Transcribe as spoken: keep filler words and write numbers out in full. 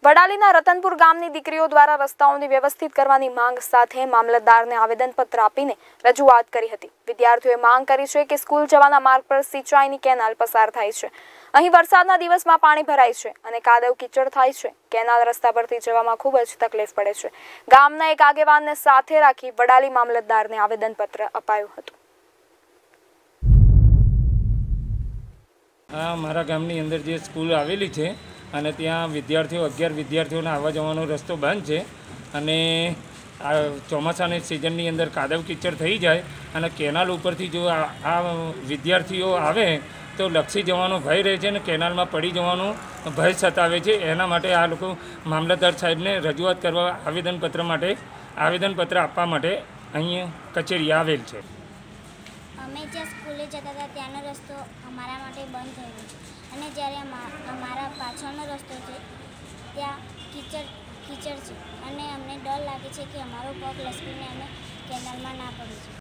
વડાલીના રતનપુર ગામની દીકરીઓ દ્વારા રસ્તાઓને વ્યવસ્થિત કરવાની માંગ સાથે મામલતદારને આવેદનપત્ર આપીને રજૂઆત કરી હતી। વિદ્યાર્થીઓએ માંગ કરી છે કે સ્કૂલ જવાના માર્ગ પર સિંચાઈની કેનાલ પસાર થાય છે। અહીં વરસાદના દિવસમાં પાણી ભરાય છે અને કાદવ કીચડ થાય છે। કેનાલ રસ્તા પરથી જવામાં ખૂબ જ તકલીફ પડે છે। ગામના એક આગેવાનને સાથે રાખી વડાલી મામલતદારને આવેદનપત્ર અપાયું હતું। આ મારા ગામની અંદર જે સ્કૂલ આવેલી છે અને ત્યાં વિદ્યાર્થીઓ અગિયાર વિદ્યાર્થીઓને આવવા જવાનો રસ્તો બંધ છે અને આ ચોમાસાની સિઝનની અંદર કાદવ કીચડ થઈ જાય અને કેનાલ ઉપરથી જો આ વિદ્યાર્થીઓ આવે તો લપસી જવાનો ભય રહે છે અને કેનાલમાં પડી જવાનો ભય સતાવે છે। એના માટે આ લોકો મામલતદાર સાહેબને રજૂઆત કરવા આવેદનપત્ર માટે આવેદનપત્ર આપવા માટે અહીં કચેરી આવેલ છે। અમે જ્યાં સ્કૂલે જતા હતા ત્યાંનો રસ્તો અમારા માટે બંધ થયેલો છે અને જ્યારે અમારા પાછળનો રસ્તો છે ત્યાં કીચડ કીચડ છે અને અમને ડર લાગે છે કે અમારો પગ લસકીને અમે કેનાલમાં ના પડી જાય।